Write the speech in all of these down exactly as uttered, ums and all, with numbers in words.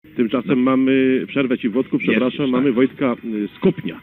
Tymczasem no. mamy, przerwę Ci Włodku, przepraszam, Jest, mamy tak. Wojtka Skupnia.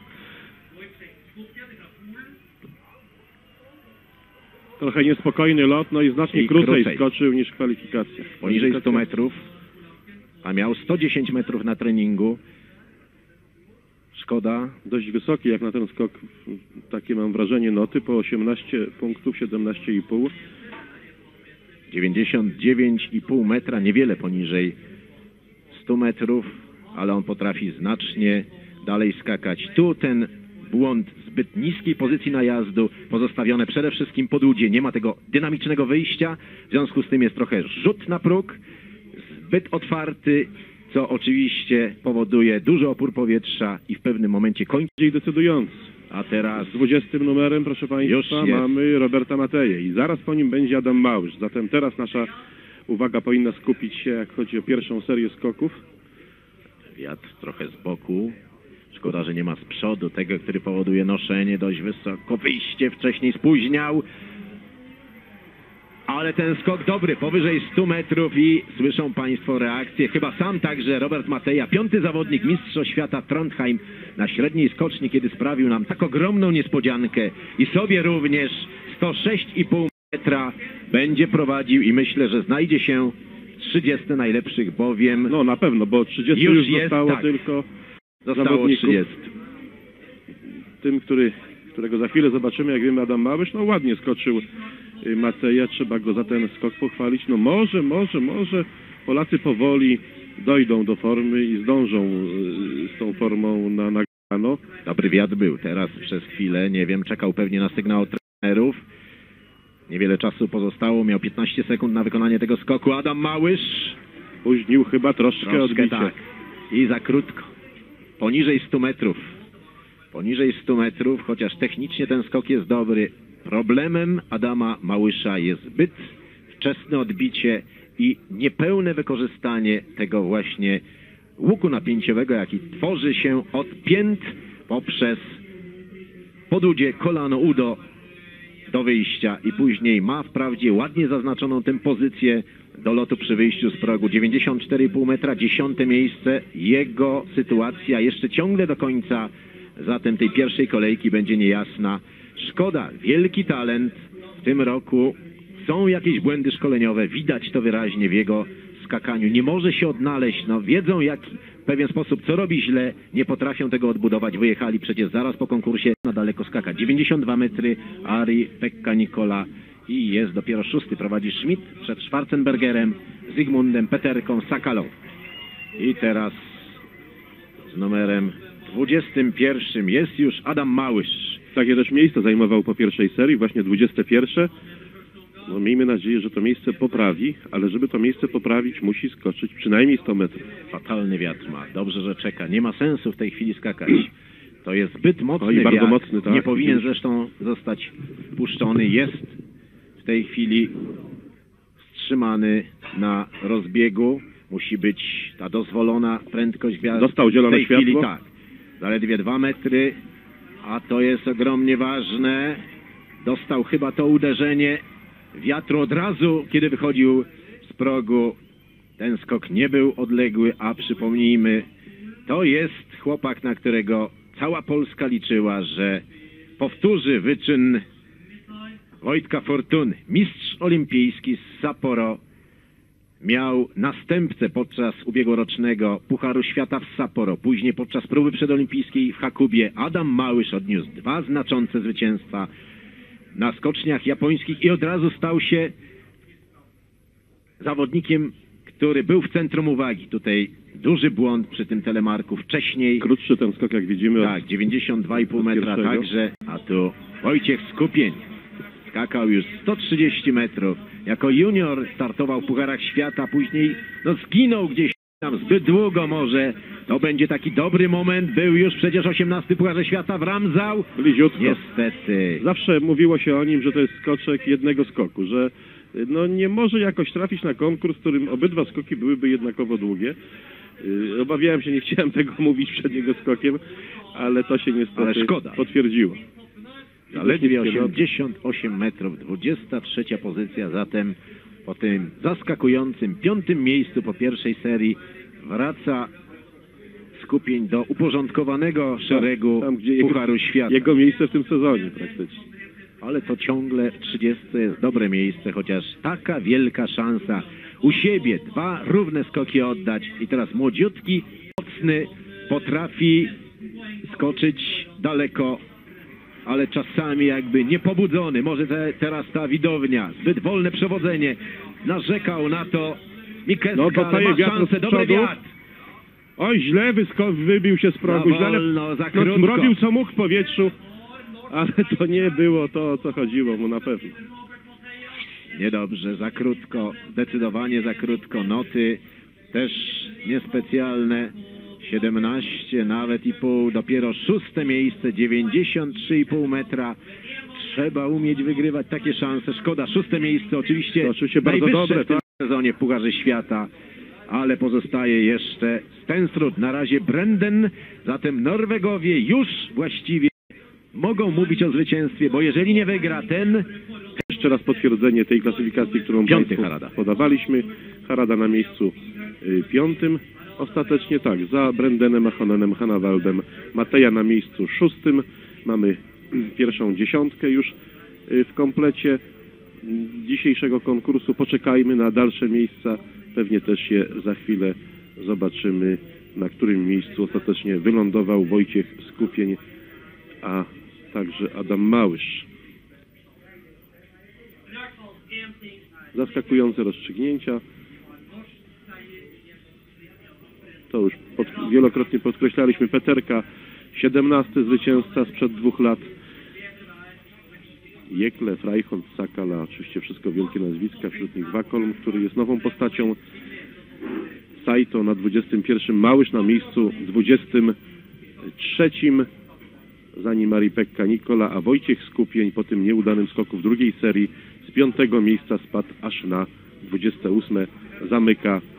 Trochę niespokojny lot, no i znacznie I krócej, krócej skoczył niż w kwalifikacjach. Poniżej stu metrów, a miał sto dziesięć metrów na treningu. Szkoda. Dość wysoki jak na ten skok, takie mam wrażenie noty, po osiemnaście punktów, siedemnaście i pół. dziewięćdziesiąt dziewięć i pół metra, niewiele poniżej stu metrów, ale on potrafi znacznie dalej skakać. Tu ten błąd zbyt niskiej pozycji najazdu, pozostawione przede wszystkim podłudzie, nie ma tego dynamicznego wyjścia, w związku z tym jest trochę rzut na próg, zbyt otwarty, co oczywiście powoduje duży opór powietrza i w pewnym momencie kończy. Decydujący. A teraz z dwudziestym numerem, proszę Państwa, mamy Roberta Mateję i zaraz po nim będzie Adam Małysz. Zatem teraz nasza uwaga powinna skupić się, jak chodzi o pierwszą serię skoków. Wiatr trochę z boku. Szkoda, że nie ma z przodu tego, który powoduje noszenie dość wysoko. Wyjście wcześniej spóźniał. Ale ten skok dobry, powyżej stu metrów i słyszą Państwo reakcję. Chyba sam także Robert Mateja, piąty zawodnik Mistrzostw Świata Trondheim na średniej skoczni, kiedy sprawił nam tak ogromną niespodziankę i sobie również sto sześć i pół metra będzie prowadził i myślę, że znajdzie się trzydziestu najlepszych, bowiem... No na pewno, bo trzydziestu już, już jest, zostało tak. tylko Zostało trzydziestu. Tym, który, którego za chwilę zobaczymy, jak wiemy, Adam Małysz, no ładnie skoczył Mateja, trzeba go za ten skok pochwalić. No może, może, może Polacy powoli dojdą do formy i zdążą z tą formą na nagrano. Dobry wiatr był teraz przez chwilę, nie wiem, czekał pewnie na sygnał od trenerów. Niewiele czasu pozostało, miał piętnaście sekund na wykonanie tego skoku. Adam Małysz późnił chyba troszkę, troszkę odbicie. Tak. I za krótko. Poniżej stu metrów. Poniżej stu metrów, chociaż technicznie ten skok jest dobry. Problemem Adama Małysza jest zbyt wczesne odbicie i niepełne wykorzystanie tego właśnie łuku napięciowego, jaki tworzy się od pięt poprzez podłudzie, kolano, udo do wyjścia i później ma wprawdzie ładnie zaznaczoną tę pozycję do lotu przy wyjściu z progu. dziewięćdziesiąt cztery i pół metra, dziesiąte miejsce. Jego sytuacja jeszcze ciągle do końca zatem tej pierwszej kolejki będzie niejasna. Szkoda, wielki talent w tym roku. Są jakieś błędy szkoleniowe, widać to wyraźnie w jego skakaniu. Nie może się odnaleźć, no wiedzą jak w pewien sposób co robi źle, nie potrafią tego odbudować. Wyjechali przecież zaraz po konkursie na daleko skakać. dziewięćdziesiąt dwa metry, Ari, Pekka, Nikola i jest dopiero szósty. Prowadzi Schmidt przed Schwarzenbergerem, Zygmundem, Peterką, Sakalą. I teraz z numerem dwudziestym pierwszym jest już Adam Małysz. Takie też miejsce zajmował po pierwszej serii, właśnie dwudzieste pierwsze. No, miejmy nadzieję, że to miejsce poprawi, ale żeby to miejsce poprawić, musi skoczyć przynajmniej sto metrów. Fatalny wiatr ma. Dobrze, że czeka. Nie ma sensu w tej chwili skakać. To jest zbyt mocny no i bardzo wiatr. mocny, tak. Nie powinien zresztą zostać puszczony. Jest w tej chwili wstrzymany na rozbiegu. Musi być ta dozwolona prędkość wiatru. Dostał zielone w tej światło. Chwili, tak. Zaledwie dwa metry, a to jest ogromnie ważne. Dostał chyba to uderzenie wiatru od razu, kiedy wychodził z progu. Ten skok nie był odległy, a przypomnijmy, to jest chłopak, na którego cała Polska liczyła, że powtórzy wyczyn Wojtka Fortuny. Mistrz olimpijski z Sapporo. Miał następcę podczas ubiegłorocznego Pucharu Świata w Sapporo. Później podczas próby przedolimpijskiej w Hakubie Adam Małysz odniósł dwa znaczące zwycięstwa na skoczniach japońskich i od razu stał się zawodnikiem, który był w centrum uwagi. Tutaj duży błąd przy tym telemarku. Wcześniej... Krótszy ten skok, jak widzimy. Tak, dziewięćdziesiąt dwa i pół metra także. A tu Wojciech Skupień skakał już sto trzydzieści metrów. Jako junior startował w Pucharach Świata, później no, zginął gdzieś tam zbyt długo może. To będzie taki dobry moment. Był już przecież osiemnasty Pucharze Świata w Ramsau. Bliziutko. Niestety. Zawsze mówiło się o nim, że to jest skoczek jednego skoku, że no, nie może jakoś trafić na konkurs, w którym obydwa skoki byłyby jednakowo długie. Yy, obawiałem się, nie chciałem tego mówić przed jego skokiem, ale to się niestety ale szkoda. potwierdziło. Zaledwie osiemdziesiąt osiem metrów, dwudziesta trzecia pozycja, zatem po tym zaskakującym piątym miejscu po pierwszej serii wraca Skupień do uporządkowanego szeregu tam, gdzie jego, Pucharu Świata. Jego miejsce w tym sezonie praktycznie. Ale to ciągle trzydzieste jest dobre miejsce, chociaż taka wielka szansa u siebie. Dwa równe skoki oddać i teraz młodziutki, mocny, potrafi skoczyć daleko, ale czasami jakby niepobudzony. Może te, teraz ta widownia, zbyt wolne przewodzenie. Narzekał na to Mikeska, No, ale ma wiatr szansę, z dobry przodu. wiatr. Oj, źle wysko wybił się z progu. Za źle, wolno, za no, krótko. robił co mógł w powietrzu, ale to nie było to, o co chodziło mu na pewno. Niedobrze, za krótko, zdecydowanie za krótko. Noty też niespecjalne. siedemnaście nawet i pół, dopiero szóste miejsce, dziewięćdziesiąt trzy i pół metra. Trzeba umieć wygrywać takie szanse. Szkoda, szóste miejsce oczywiście, To oczywiście bardzo najwyższe dobre, w tym tak? sezonie w Pucharze Świata, ale pozostaje jeszcze Stensrud, na razie Brenden, zatem Norwegowie już właściwie mogą mówić o zwycięstwie, bo jeżeli nie wygra ten... Jeszcze raz potwierdzenie tej klasyfikacji, którą Piąty Państwu Harada. podawaliśmy. Harada na miejscu y, piątym. Ostatecznie tak, za Brendenem, Machonenem, Hanawaldem, Mateja na miejscu szóstym. Mamy y, pierwszą dziesiątkę już y, w komplecie y, dzisiejszego konkursu. Poczekajmy na dalsze miejsca. Pewnie też je za chwilę zobaczymy, na którym miejscu ostatecznie wylądował Wojciech Skupień, a także Adam Małysz. Zaskakujące rozstrzygnięcia. To już pod, wielokrotnie podkreślaliśmy. Peterka, siedemnasty zwycięzca sprzed dwóch lat. Jekle, Freihond, Sakala, oczywiście wszystko wielkie nazwiska, wśród nich Wakolm, który jest nową postacią. Saito na dwudziestym pierwszym, Małysz na miejscu dwudziestym trzecim, za nim Maripekka Nikola, a Wojciech Skupień po tym nieudanym skoku w drugiej serii z piątego miejsca spadł aż na dwudzieste ósme. Zamyka